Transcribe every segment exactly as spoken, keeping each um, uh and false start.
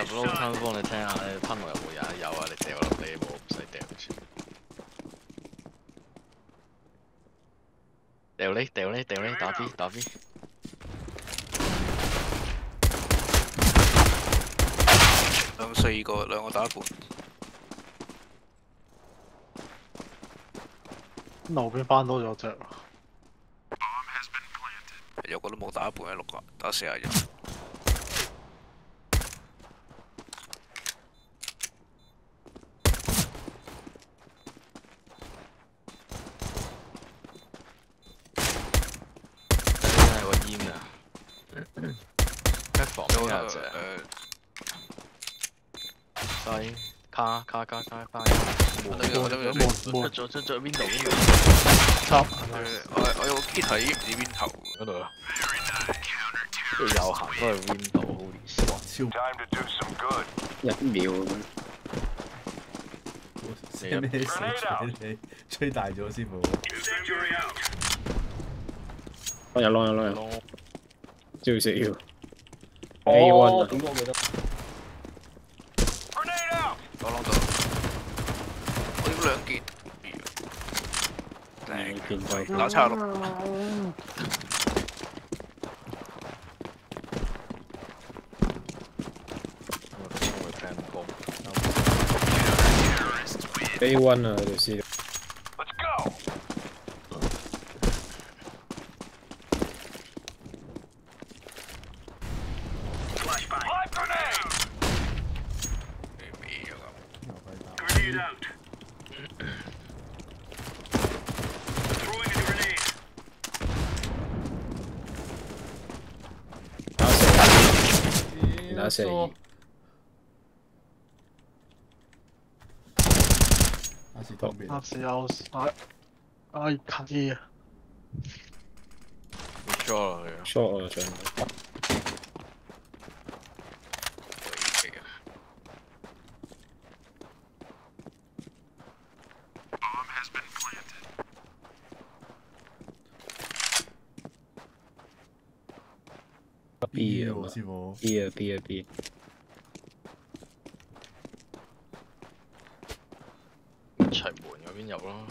入撈吞幫你聽下咧，噴落有冇嘢？有啊，你掉落地冇，唔使掉住。掉呢掉呢掉呢，打 B 打 B。 兩四個，兩個打一半。 路邊翻多咗隻。 有個都冇打一半，六個打四廿人。 係個煙啊！一房邊有隻西卡卡卡卡卡。 我得我得我冇出咗出咗 window window。 插。 我我有 key 睇唔知邊頭嗰度啊。跟住又行翻去 window，holy shit！ 一秒咁。 寫咩事？吹你吹大咗師傅。 我有攞有攞有攞，照食要。 A one 啊！點解我記得？ 我攞到，我要兩件。 兩件就打叉咯。 A one 啊，佢哋試。打死。 阿士當邊？ 阿士有晒，哎近啊！ 唔錯啦，佢。 short 啊，上。B 啊， 師傅。 B 啊 B 啊 B。 齊門嗰邊入咯。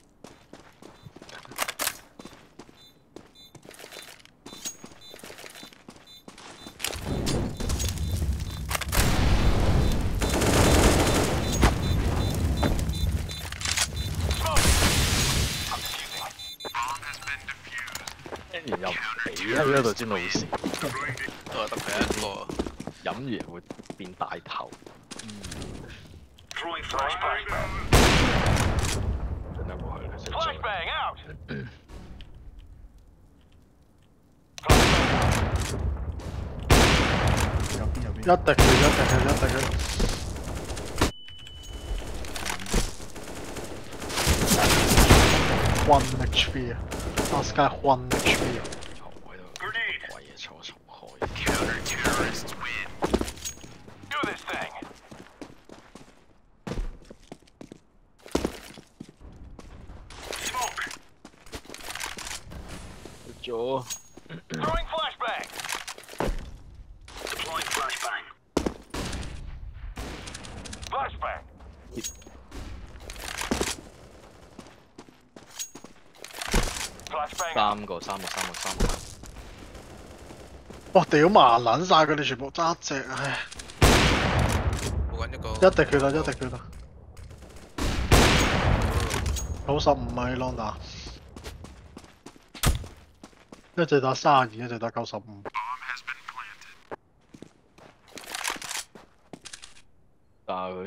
跟住又俾喺嗰度先老屎。 都係得佢一個。 飲完會變大頭。真係冇去啦，真係。 一滴佢，一滴佢，一滴佢。one H P 啊 ，last guy one H P 啊。 坐喺度，鬼嘢坐坐開。咗。 Throwing flashbang. Deploying flashbang. Flashbang. 三個，三個，三個，三個。 哇！屌麻撚晒佢哋全部揸一隻，唉。 冇緊一個。 一滴血啦，一滴血啦。九十五米 Londa。一隻打三十二，一隻打九十五。 炸佢。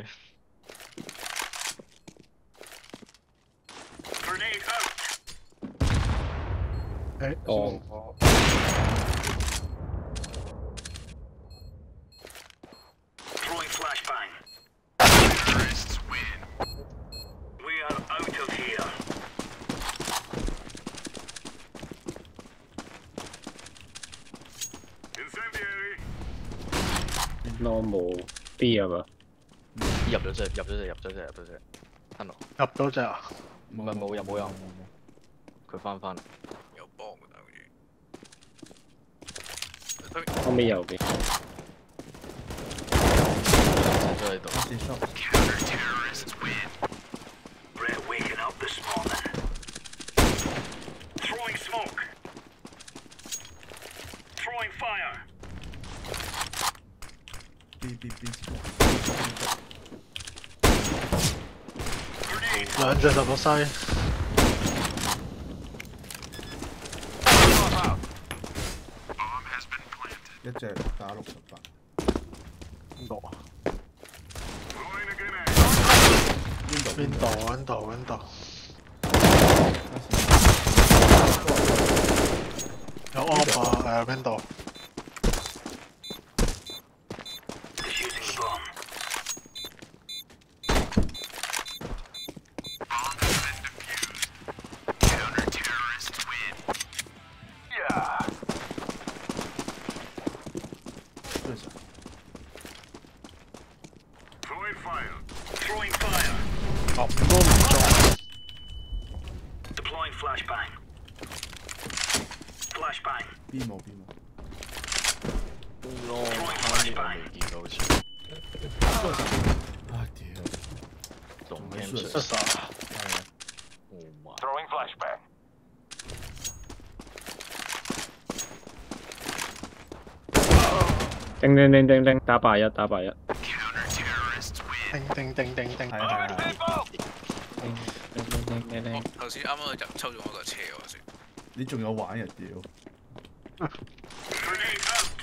誒， 哦。 Throwing flashbang. Terrorists win. We are out of here. Incendiary. normal B 啊嘛。 入咗隻，入咗隻，入咗隻，入咗隻。吞落。 入咗隻啊？ 唔係冇入冇入。佢翻返嚟。 有幫㗎好似。 後尾右邊。 接受。 Red waking up this morning. Throwing smoke. Throwing fire. B B B。 兩隻入咗西。 一隻打六十八。 邊度啊？ Throwing a grenade. 邊度？ 邊度？邊度？邊度？有 op 啊！誒邊度？ Defusing the bomb. Yeah. 對手。 Throwing fire. Throwing fire. 哦，都唔中。 Deploying flashbang. Flashbang. B 冇 B 冇。 咯，啱呢個未見到先。 啊屌！ 仲沒 M 事水。 失殺。 Oh my！ Throwing flashbang. 叮叮叮叮叮，打八一打八一。 叮叮叮叮叮。 係係係。 叮叮叮叮叮。 頭先啱啱佢就抽中我架車喎先。 你仲有玩啊屌！ Grenade out.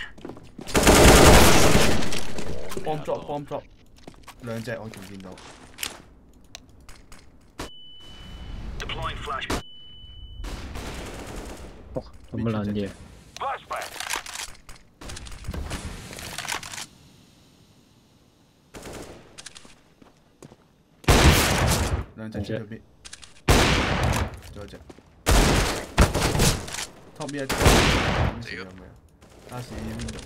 bomb drop bomb drop， 兩隻我仲見到。 Deploying flashbang. 哇！咁乜撚嘢？ Flashbang. 兩隻出咗邊，仲有一隻。top 一隻，咁少有咩？打死邊度？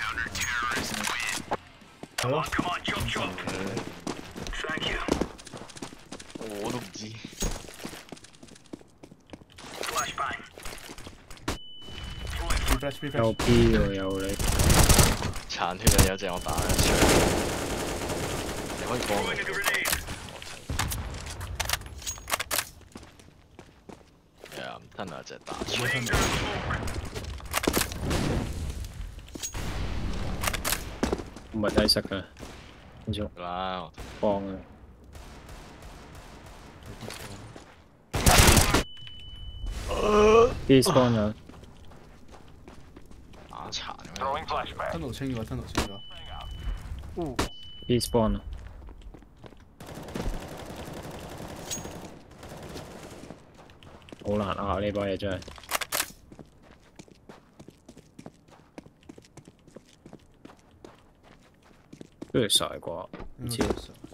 係咯。 Come on, jump, jump. Thank you. 我都唔知。 Flashbang. refresh refresh。 有 P 喎，有你。 殘血啊！有隻我打一槍，你可以幫我。 Throwing a grenade. 係啊，吞下隻打。 Laying down smoke. 唔係低色㗎，跟住啦， 放啊！ B spawn 啊！ 打殘咁 Throwing 樣。 flashbang. 吞路清咗，吞路清咗。 B spawn 啊！好難啊！呢把嘢真係。都係晒啩？唔知。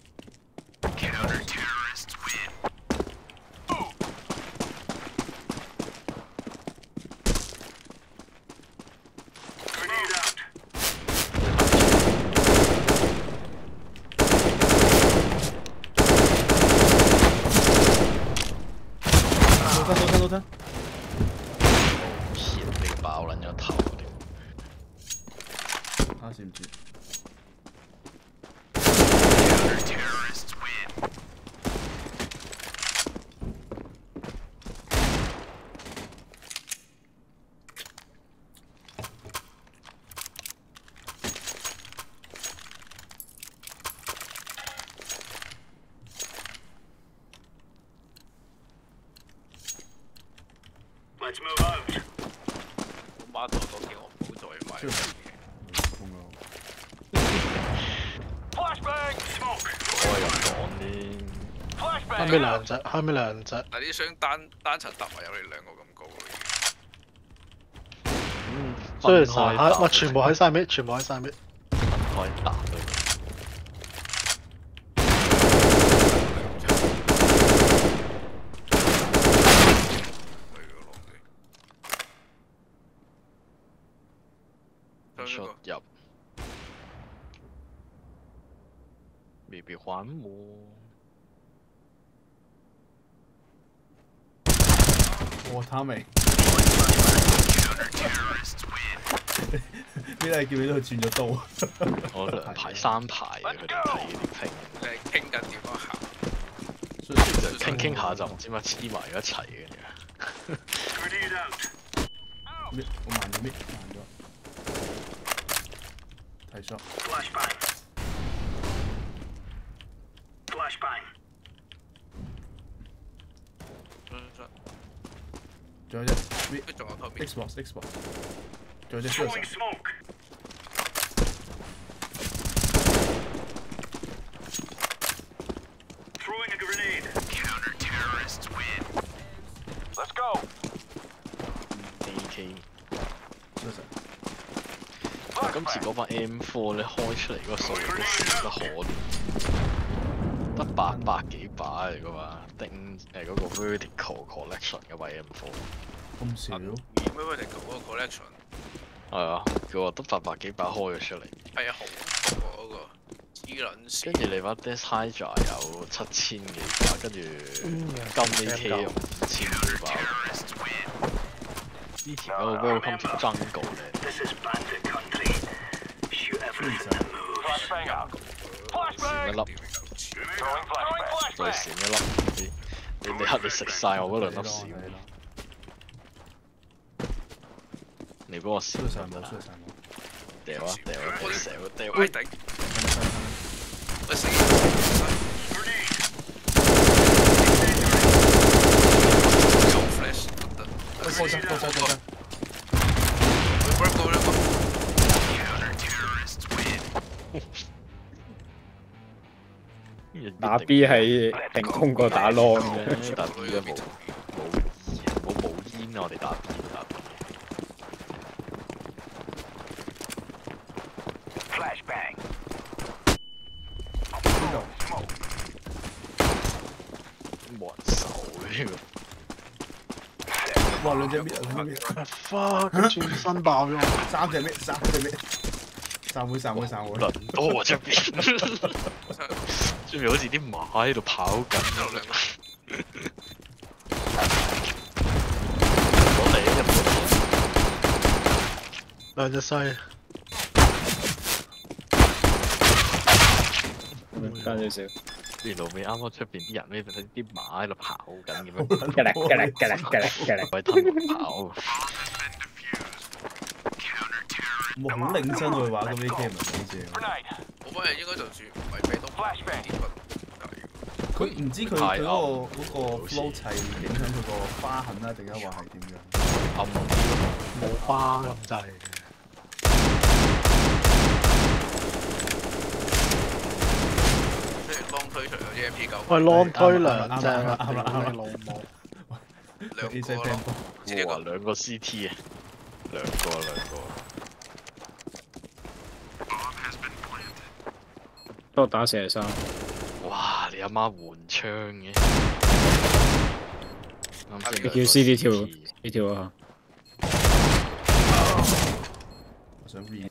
Grenade out. 到吞到吞到吞。 shit！俾佢爆撚咗頭添。 打死唔知。 Let's move out. 我媽頭都叫我唔好再買即係痛啊！ Flashbang. Smoke. 我係咁講添。 後 Flashbang. 尾兩隻，後尾兩隻。 但啲箱單單層搭埋有你兩個咁高咯已嗯， 雖然分開係，哇！ 打全部喺晒尾，全部喺晒尾。 分開打佢。出入，未必還我。 我他未。 邊係叫你都去轉咗刀？ 我兩排三排嘅，佢哋睇啲拼， 你係傾緊點樣行？ 就傾傾下就唔知乜黐埋一齊嘅。 Grenade out. 咩？我慢咗咩？慢咗。睇 shot。 Flashbang. Flashbang. 仲有隻佢仲有後面。 Xbox Xbox。仲有隻 Throwing smoke. Throwing a grenade. Counter terrorists win. Let's go. A K。今次嗰把 M 四咧開出嚟嗰個數都少得可憐，得八百幾把嚟噶嘛，定誒嗰個 Vertical Collection 嗰把 M 四。 咁少？ 咩 Vertical 嗰個 collection？ 係啊，佢話得八百幾把開咗出嚟。 係啊，好多嗰個黐撚線。 跟住你把 Death Hydra 有七千幾把，跟住金 A K 有五千幾把。之前嗰個 Welcome to Jungle 咧。 This is bandit country. Shoot everything that moves. Flashbang out. 閃一粒， Throwing flashbang. 再閃一粒，你你你黑你食晒我嗰兩粒閃。你幫我閃輸晒冇，輸晒冇。 掉啊掉啊掉啊掉啊！ 喂頂！喂死！有 flash 得得。 過身過身過身。 work 過 work 過。 打 B 係成功過打 long 嘅， 打 B 都冇冇冇冇煙啊！我哋打 B 打 B。 Flashbang. 邊度？ 冇人手呢哇！兩隻咩？兩隻咩？ fuck！佢轉身爆咗我。 三隻咩？三隻咩？散會散會散會。 輪多出邊，出邊好似啲馬喺度跑緊咁樣。攞嚟一部。 兩隻西。 爭少少。 原來尾啱啱出邊啲人咧，啲馬喺度跑緊咁樣。 吉力吉力吉力吉力吉力。 喂，吞跑。 冇好認真去玩咁 A K 唔係幾正。 我班人應該就算唔係俾到 flashbang 啲乜佢唔知佢佢嗰個嗰個 flow 係影響佢個花痕啦，定係話係點樣？ 暗冇花咁滯嘅。 即係 long 推出有啲 M P 九。 喂 ，long 推兩隻啱啦啊！ 啱啦啱啦老母。 兩個咯。 哇！兩個 C T 啊，兩個兩個。 多打四十三。 哇！你阿媽換槍嘅。 你叫 C D 跳呢跳啊！ 我想 read。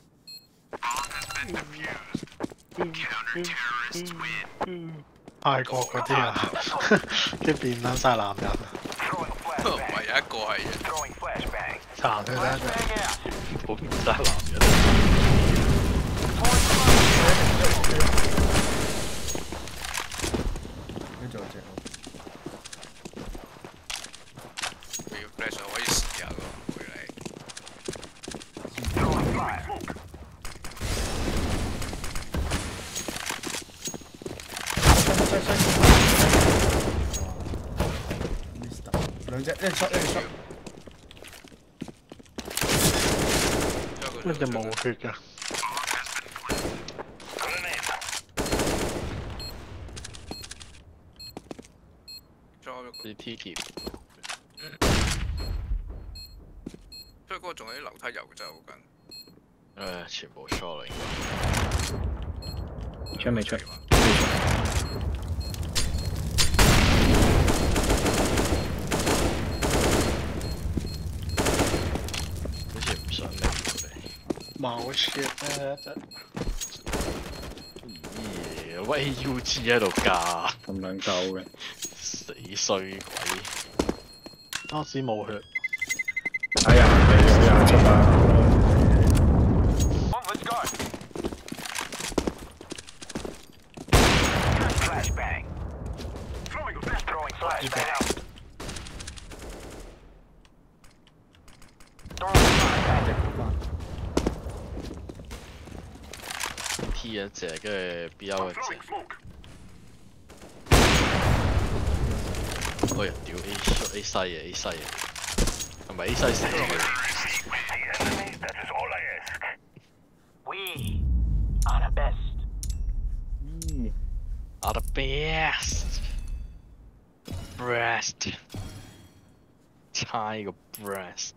泰國嗰啲啊，啲變撚晒男人， 唔係有一個係嘅。 殘佢啦！ 好變晒男人。 跟住有隻。 你要 flash 可以試下個回嚟。 兩隻，一隻 shot， 一隻 shot。 呢隻冇血㗎。 啲 T 貼。 所以嗰個仲有啲樓梯油真係好緊。 誒，全部 shot 啦應該。 出未出？ 好似唔想拎佢哋。 冇 shit 咧，真。 咦？喂 U G 喺度加。 咁兩嚿嘅。 死衰鬼！ 當時冇血。 睇人哋有人出啊！ 呢隻 T 一隻，跟住 B O 一隻。哎呀，屌 A A 西嘅 A 西嘅，係咪 A 西死嘅 We are the best. ？Are the best breast， 猜個 breast。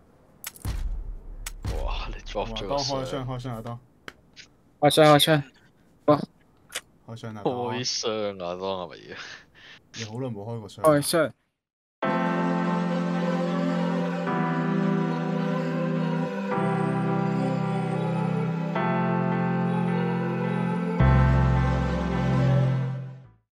哇！你 drop 咗個當開箱。 槍開槍啊當， 開槍開槍， 開槍啊當， 開箱啊當係咪要？ 你好耐冇開過槍。 開槍。